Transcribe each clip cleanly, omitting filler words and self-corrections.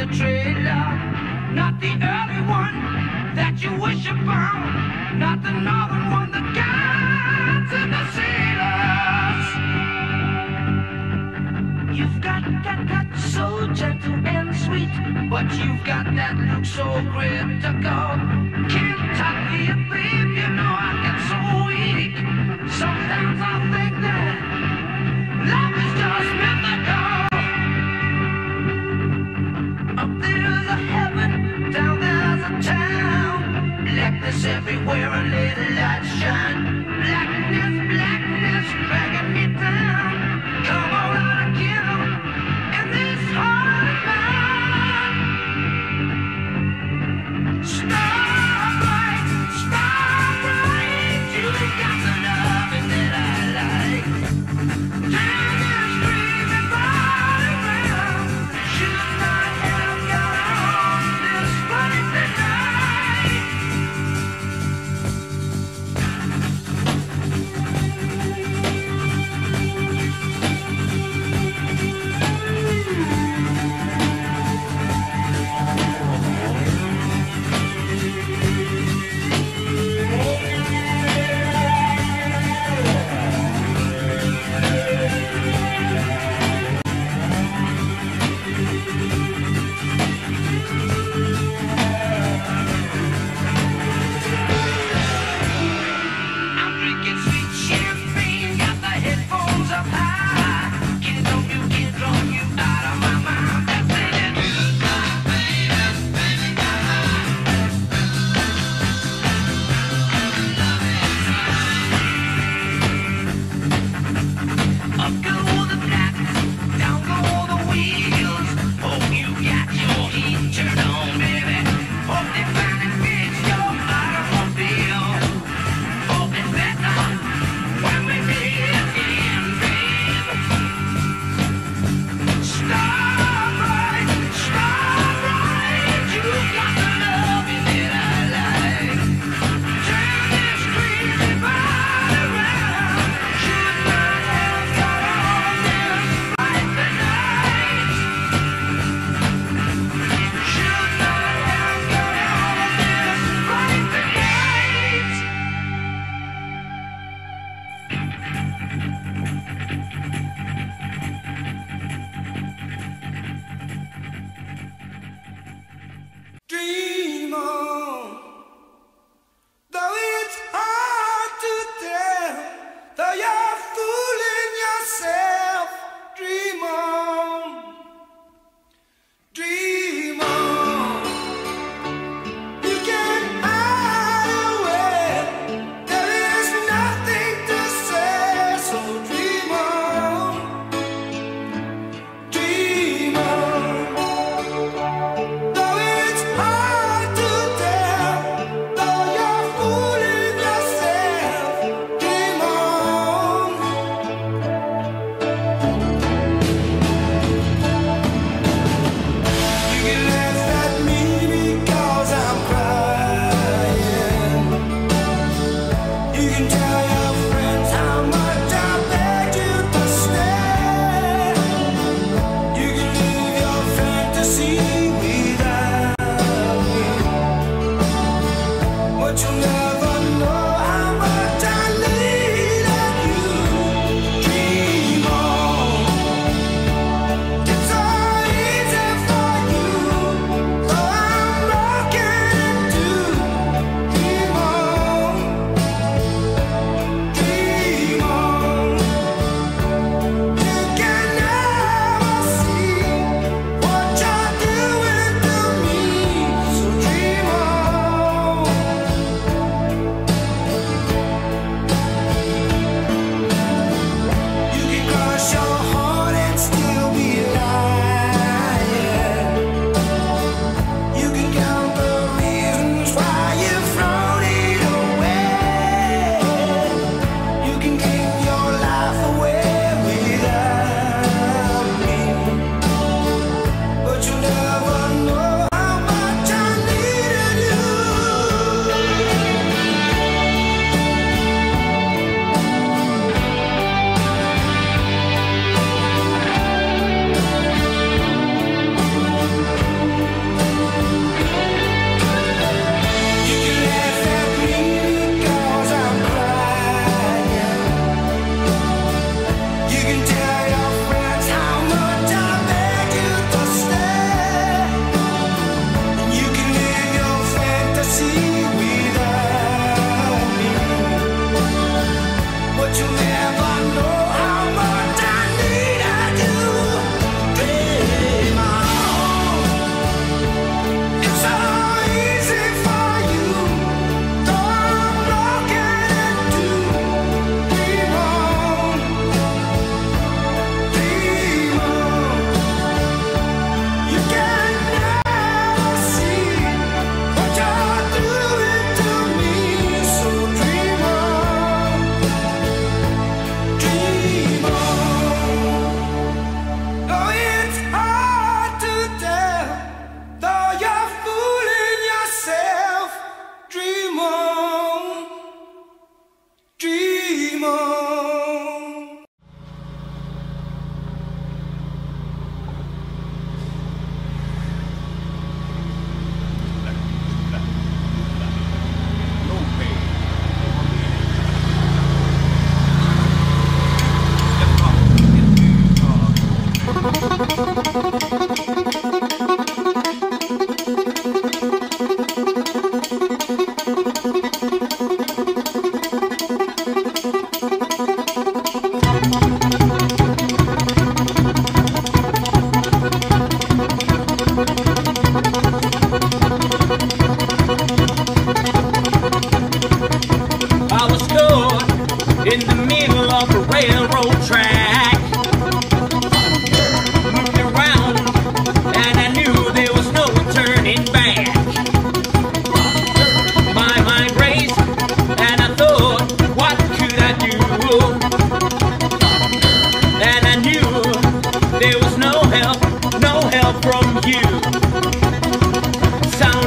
trade love. Not the early one that you wish upon, not the northern one that guides and the sailors. You've got that touch so gentle and sweet, but you've got that look so critical. Can't talk to you, babe, you know I get so weak. Sometimes I think that love is just mythical. Up there's a heaven, down there's a town. Blackness everywhere, a little light shine. Blackness, blackness, dragging me down. Come on out again, in this heart of mine. Starbright, starbright, you got the loving that I like. Turn this dreamy body round. Should not have got on this funny tonight.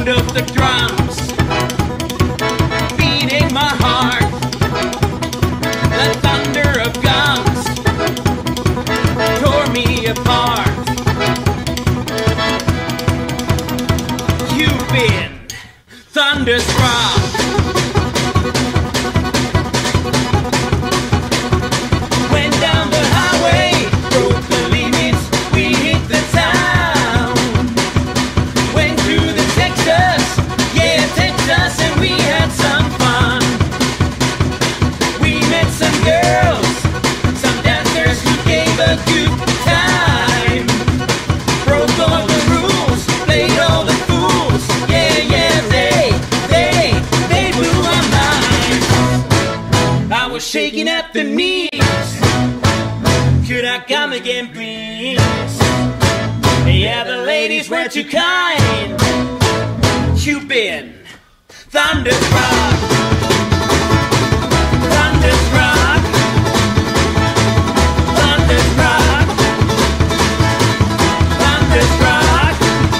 sound of the drums beating my heart, the thunder of guns tore me apart. You've been thunderstruck. Went down the highway, broke the limits, we hit the town. Went through the Texas, yeah, Texas, and we had some fun. We met some girls, some dancers who gave a good time. Broke all the rules, played all the fools, yeah, yeah, they blew my mind. I was shaking at the knees. Could I come again, please? Yeah, the ladies were too kind. You've been thunderstruck, thunderstruck, thunderstruck, thunderstruck.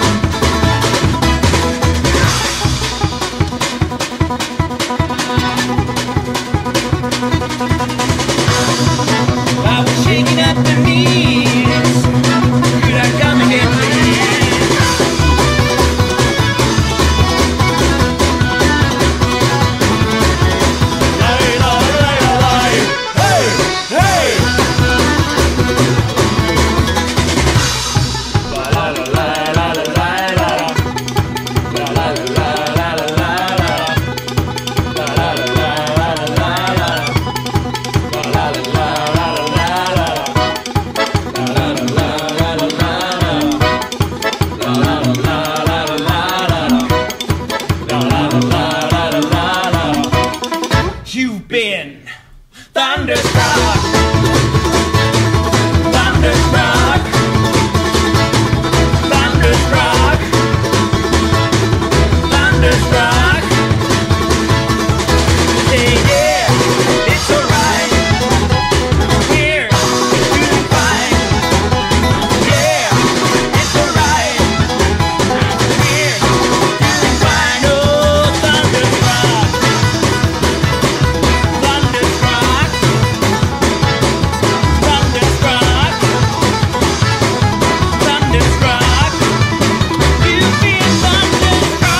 I was shaking at the knees. Could I come again, please? Hey, hey! You've been thunderstruck, thunderstruck, thunderstruck, thunderstruck. Yeah, yeah, it's alright. We're doing fine. Yeah, it's alright. We're doing fine. Oh, thunderstruck. Thunderstruck, thunderstruck, thunderstruck, you feel thunderstruck.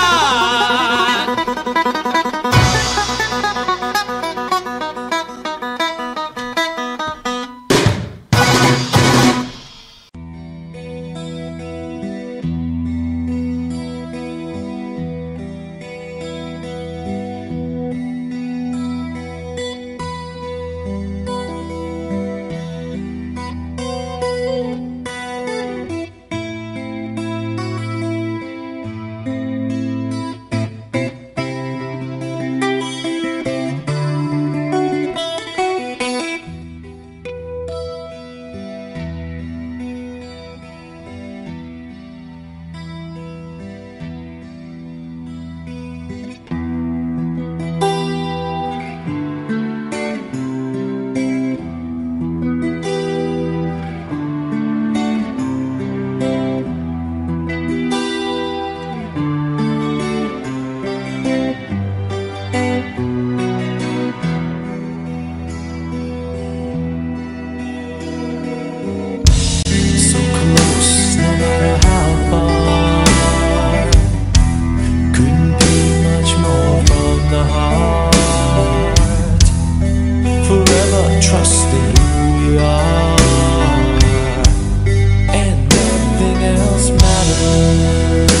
So close, no matter how far. Couldn't be much more from the heart. Forever trusting who we are, and nothing else matters.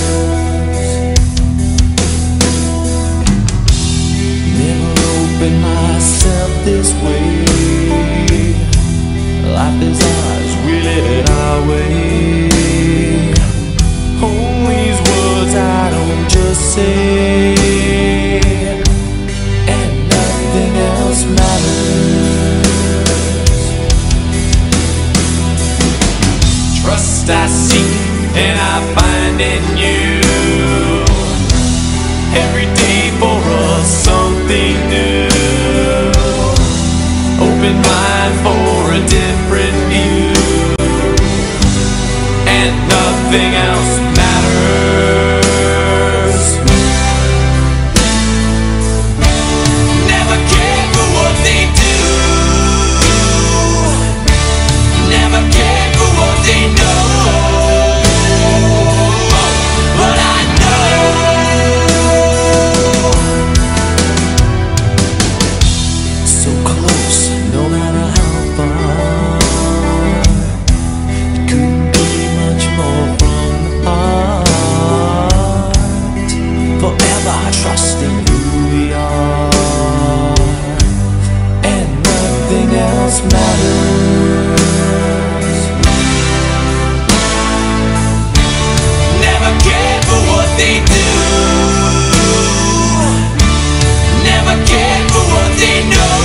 Never opened myself this way. Life is ours, we live it our way. All these words I don't just say, and nothing else matters. Trust I seek and I find in you. Every day for us something new. Open mind for a different view, and nothing else matters. else matters. Never cared for what they do. Never cared for what they know.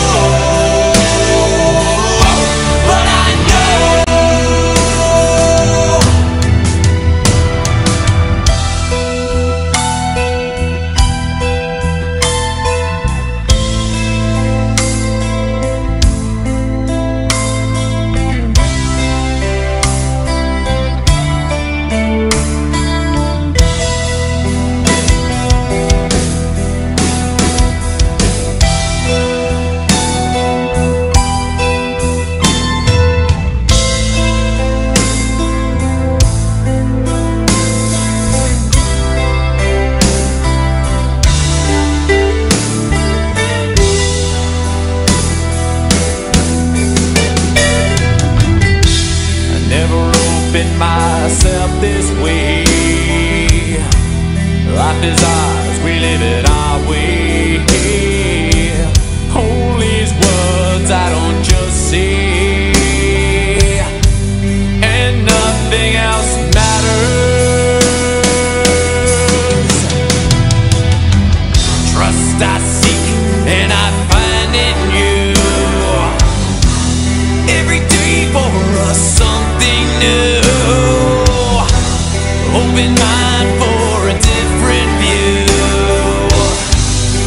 But I know myself this way. Life is ours, we live it our way. All these words I don't just say, and nothing else matters. Trust I seek and I find in you. Every day for us something new. Open mind for a different view.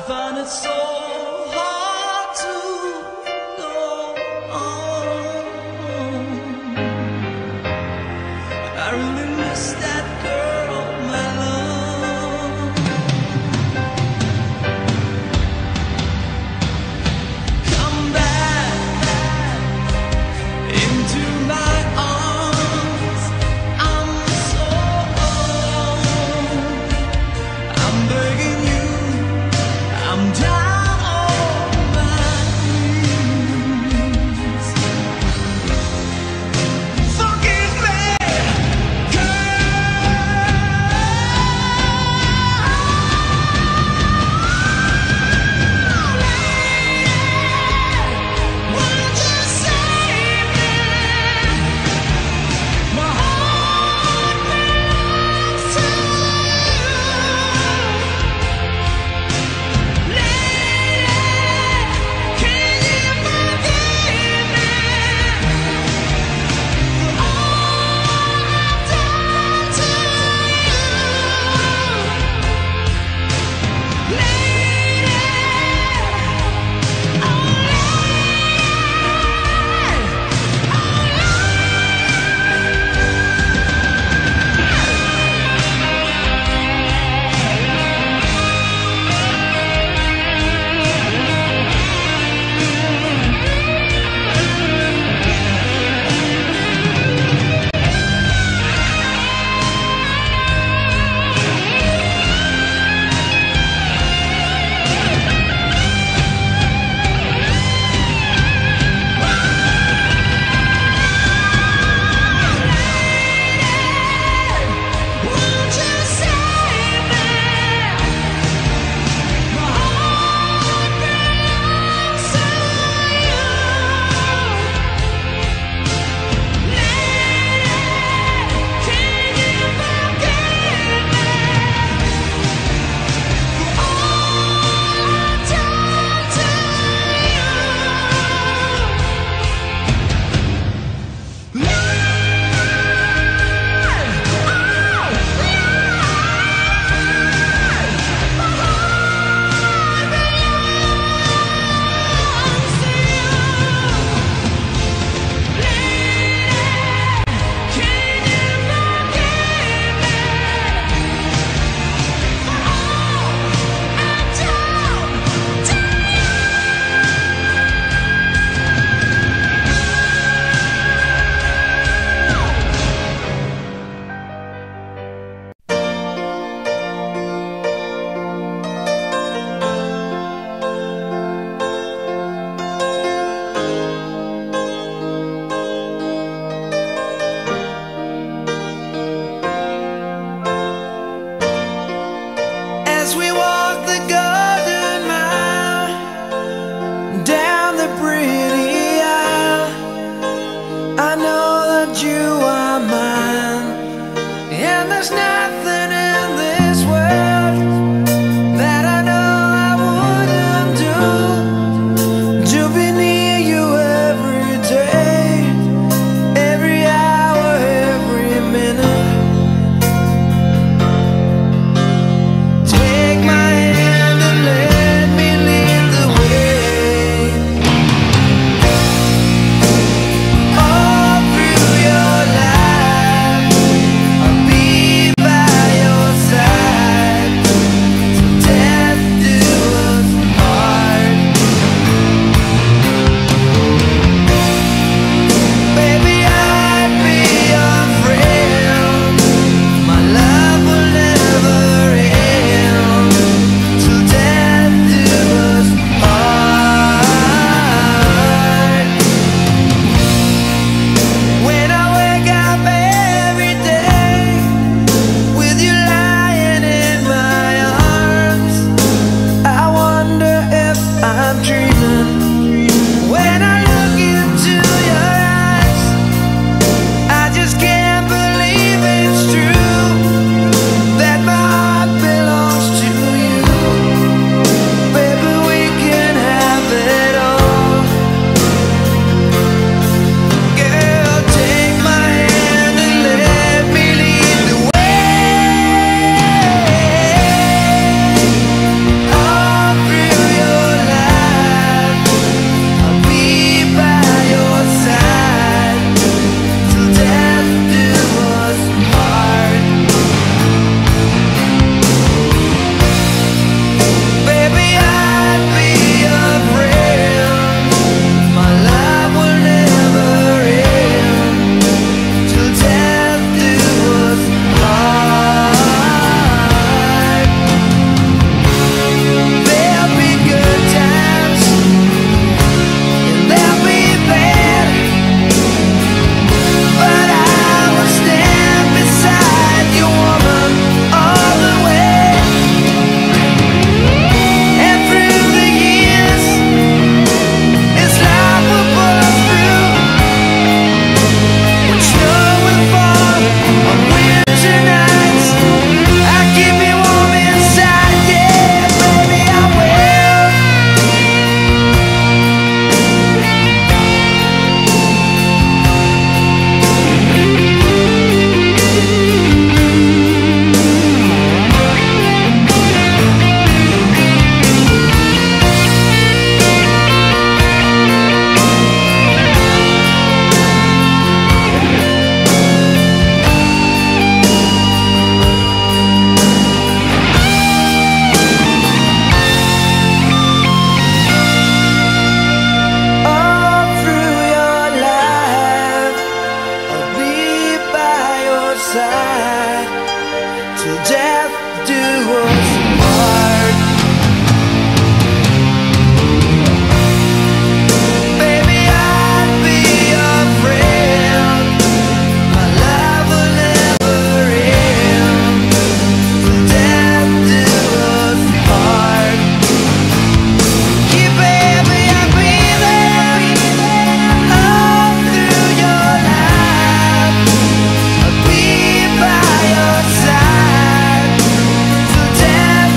find it so hard to go on. I really miss that girl, my love. Come back into my arms. I'm so alone. I'm begging you. I'm down on my knees. Forgive me, girl. till death do us part. Baby, I'll be your friend. My love will never end till death do us part. Yeah, baby, I'll be there all through your life. I'll be by your side till death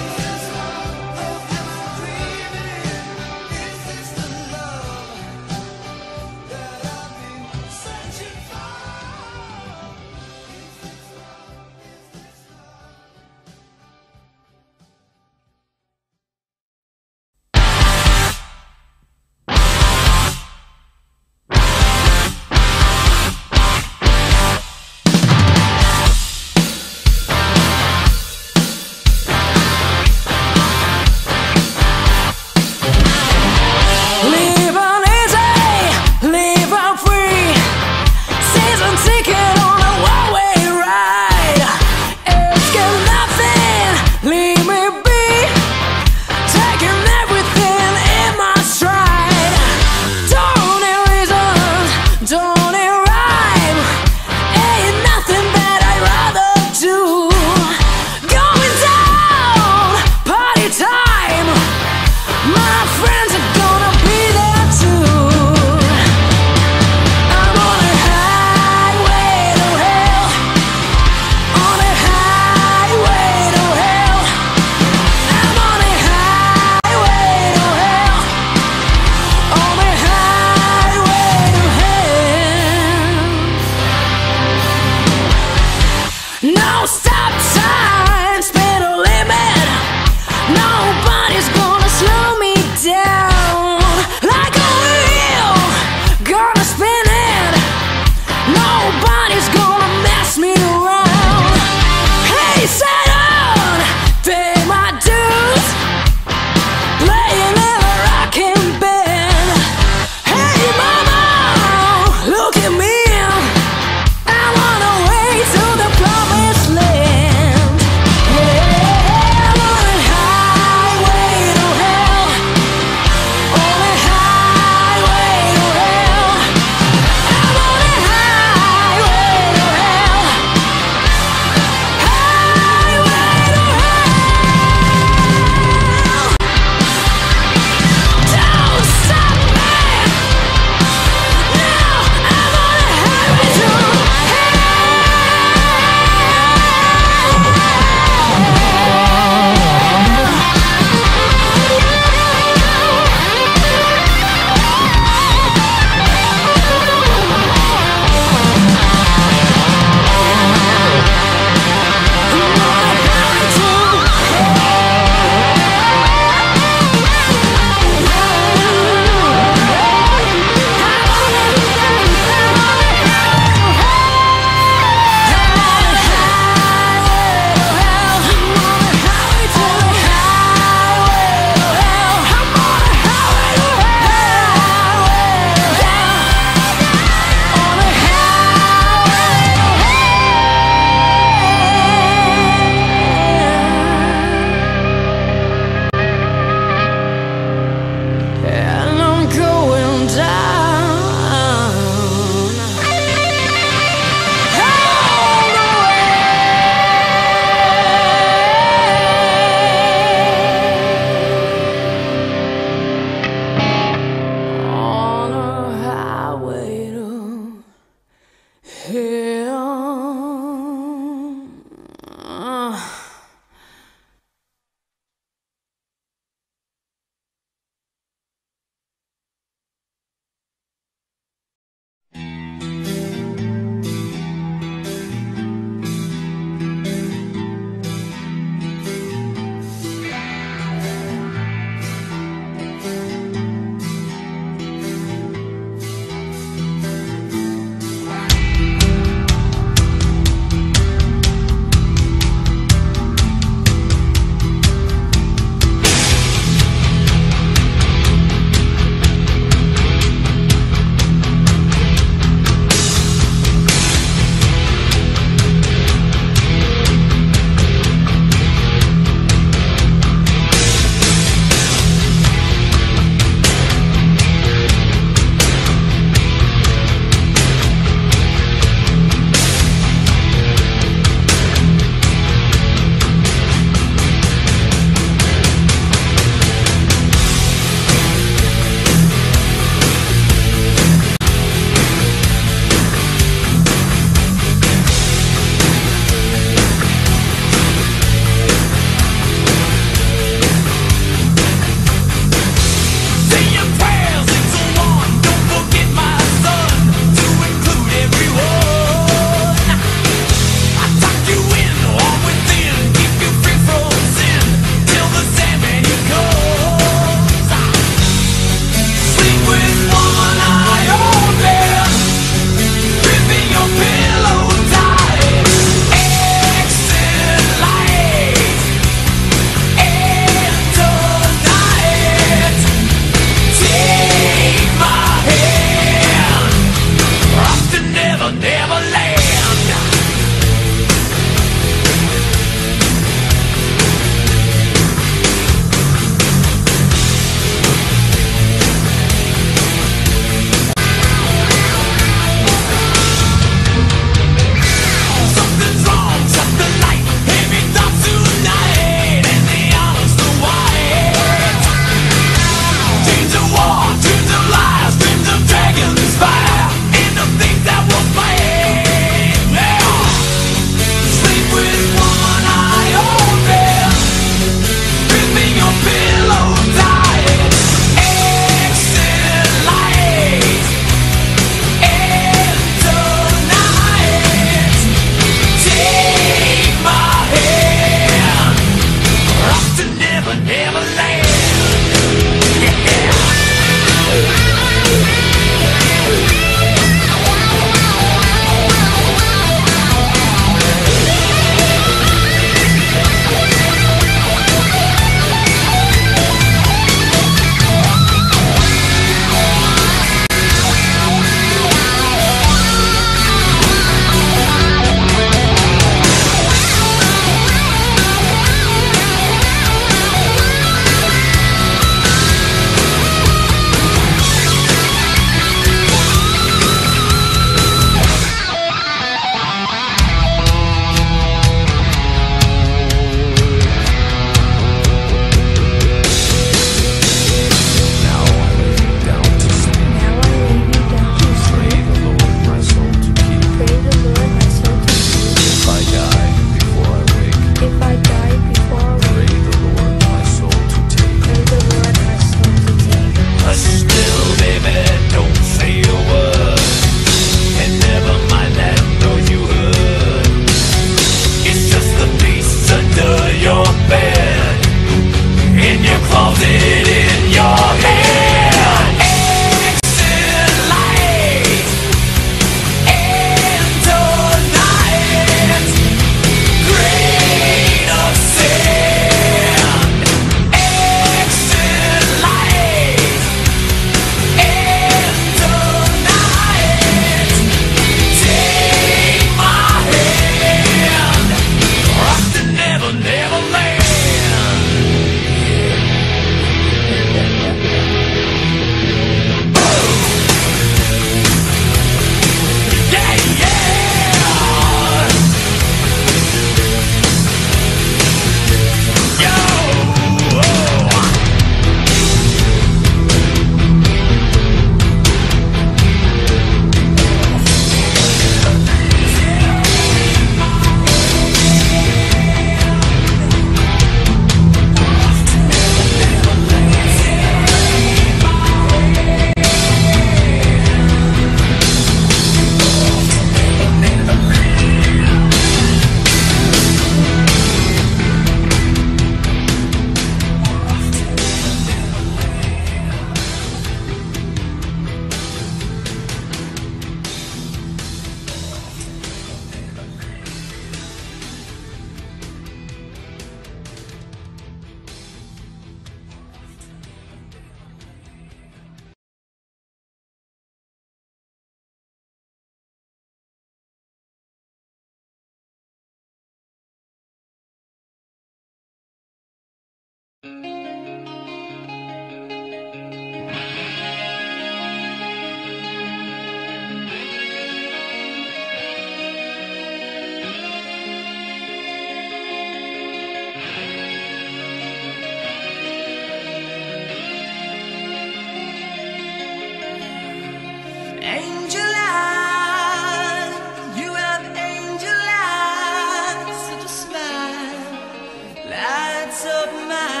Angel eyes, you have angel eyes, such a smile lights up my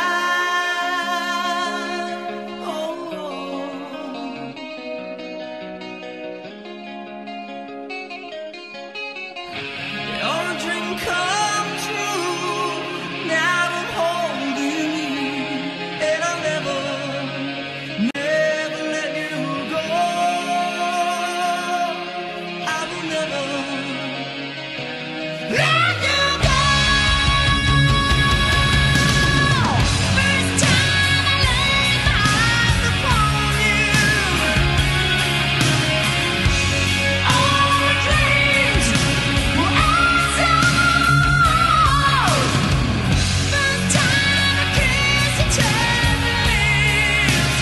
life. Oh, your dream come true. Now I'm holding you, and I'll never let you go. I will never let you go. First time I laid my eyes upon you, all my dreams were answered. First time I kissed your tender lips,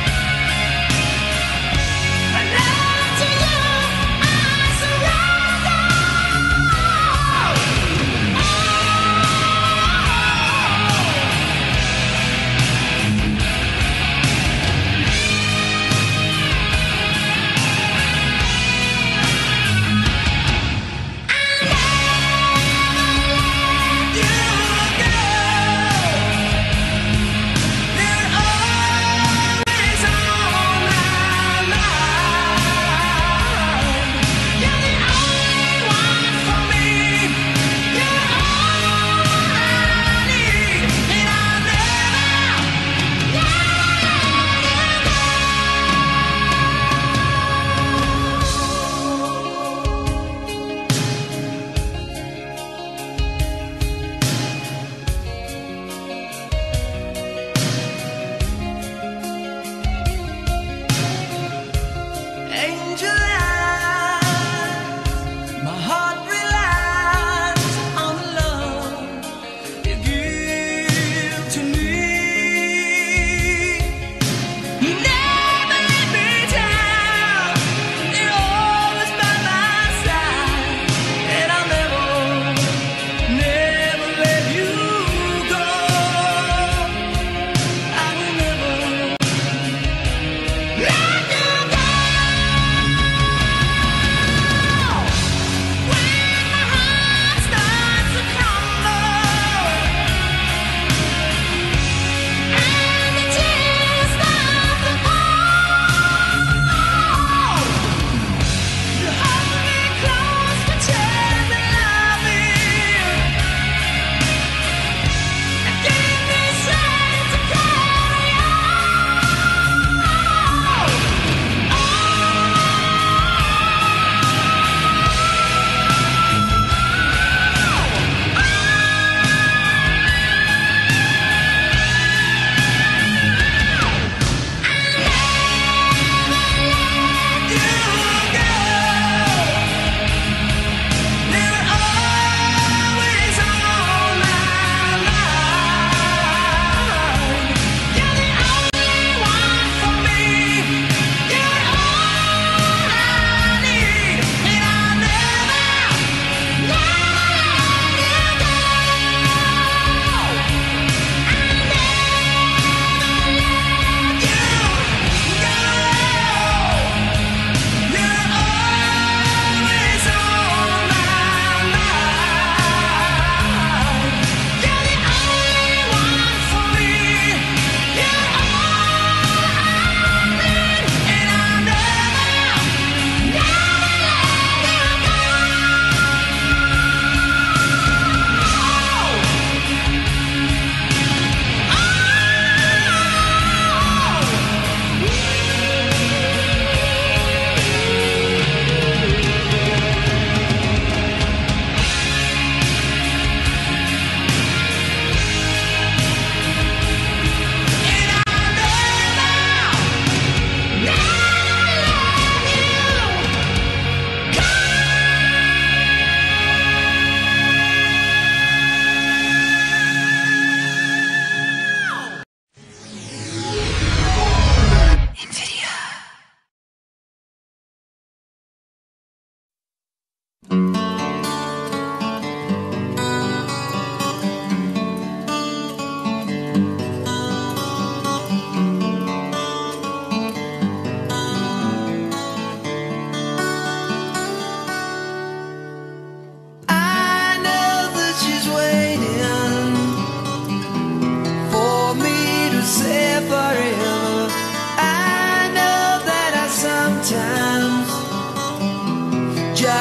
and now to you I surrender.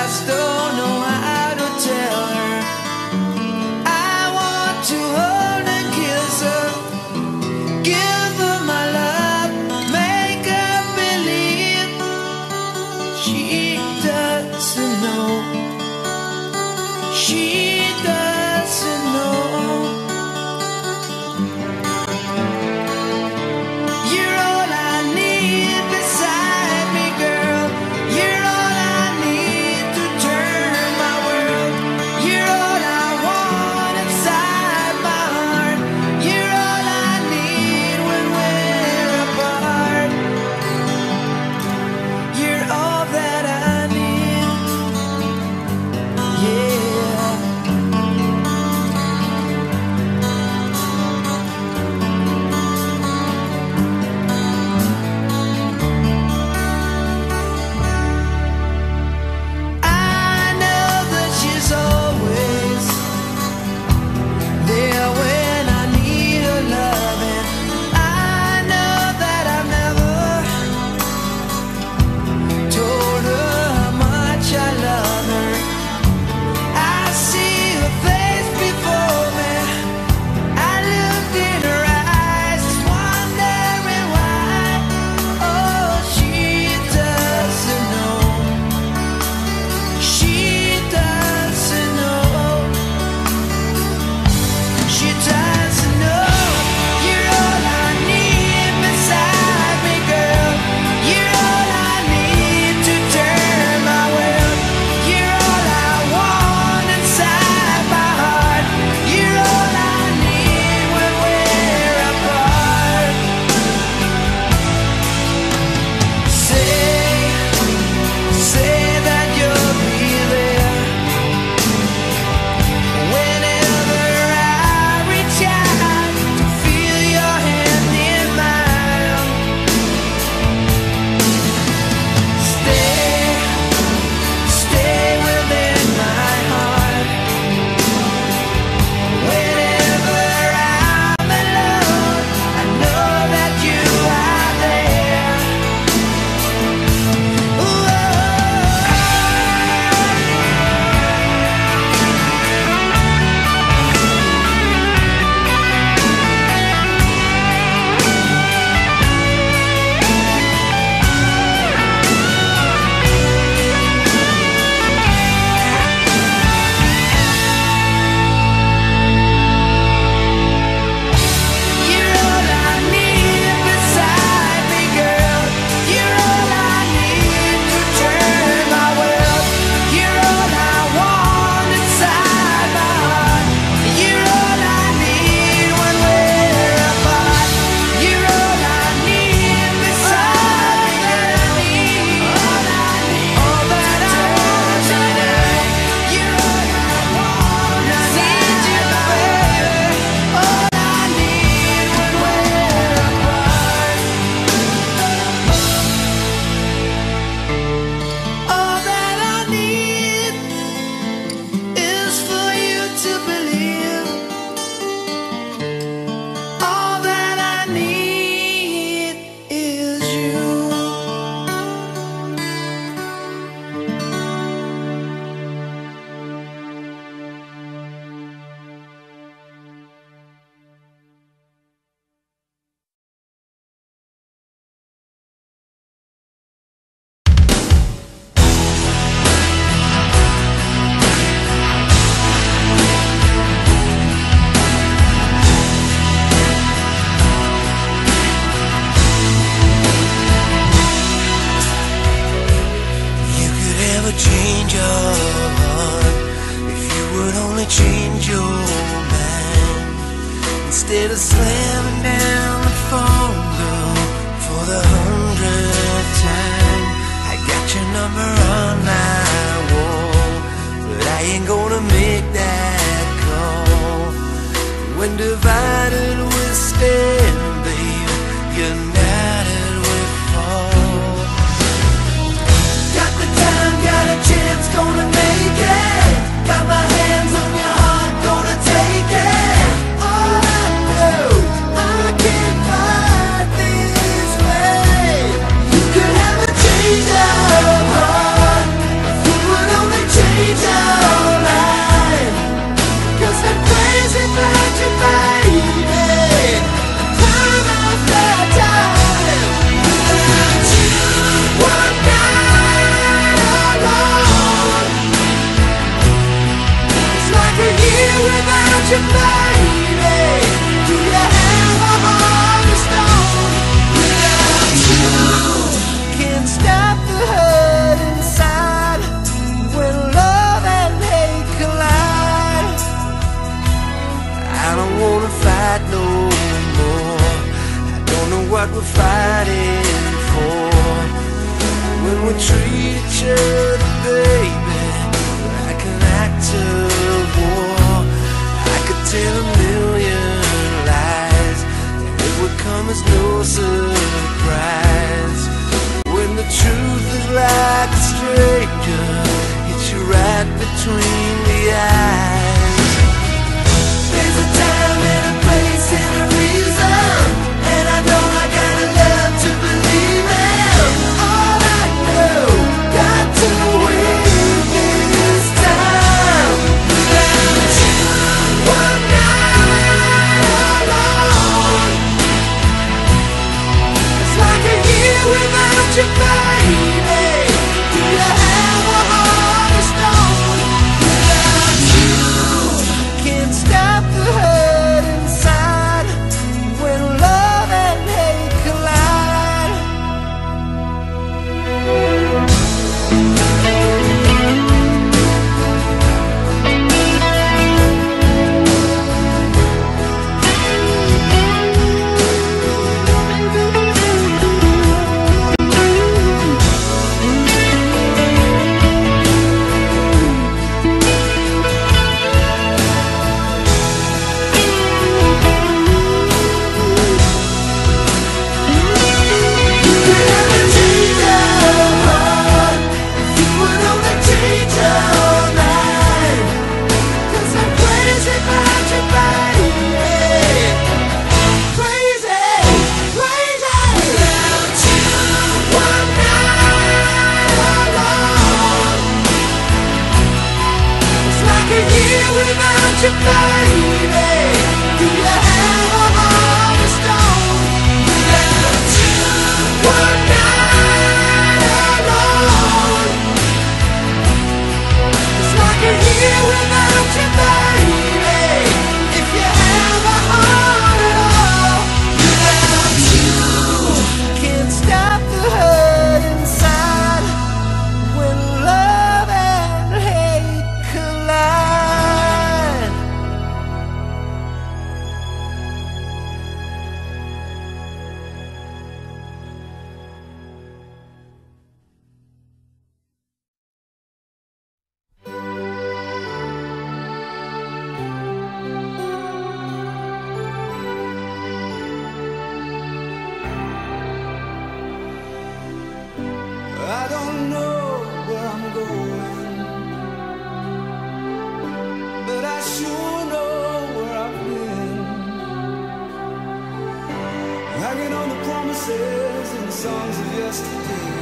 just don't know how to tell her. I want to hold and kiss her, give her my love, make her believe. She doesn't know. She doesn't know. You're all I need beside me, girl. You're all I need to turn my world. You're all I want inside my heart. You're all I need when we're apart. You're all that I need. Yeah. I know that she's always there when I need her loving. I know that I've never told her how much I love her. I see her face before me. I looked in her eyes, just wondering why. Oh, she doesn't know. She doesn't know. She doesn't know. You're all I need beside me, girl. You're all I need to turn my world. You're all I want inside my heart. You're all I need when we're apart. Say that you'll be there whenever I reach out to feel your hand in mine. Stay within my heart. Whenever I'm alone, I know that you are there. You're all I need beside me, girl. You're all I need to turn my world. You're all I want inside my heart. You're all I need when we're apart. You're all I need beside me, girl. All that I want tonight. You're all I want. I need you, baby. All I need when we're apart. All that I need is for you to believe. All that I need is you. You could ever change your heart if you would only change your mind. Instead of slamming down the phone, girl, for the 100th time. I got your number on my wall, but I ain't gonna make that call. When divided we stand, babe, united we fall. Got the time, got a chance, gonna make it. Got my hands on your heart, gonna take it. All I know, I can't fight this way. You could have a change of heart if you would only you, baby? Do you have a heart of stone? Without you, can't stop the hurt inside when love and hate collide. I don't wanna fight no more. I don't know what we're fighting for. When we treat each other, baby, like an act of war, I could tell a million lies, and it would come as no surprise. When the truth is like a stranger, hits you right between the eyes. There's a time and a place and a reason, and I know I gotta love to believe in. All I know, got to win this time. Without you, one night alone, it's like a year without you, baby. Do you have a heart of stone? Without you, can't stop the hurt inside when love and hate collide. Without you, baby, do you have a heart of stone? Without you, one night alone, it's like a year without you, baby. If you have a heart at all, without you, can't stop the hurt inside when love and hate collide. I don't know where I'm going, but I sure know where I've been. Hanging on the promises and songs of yesterday.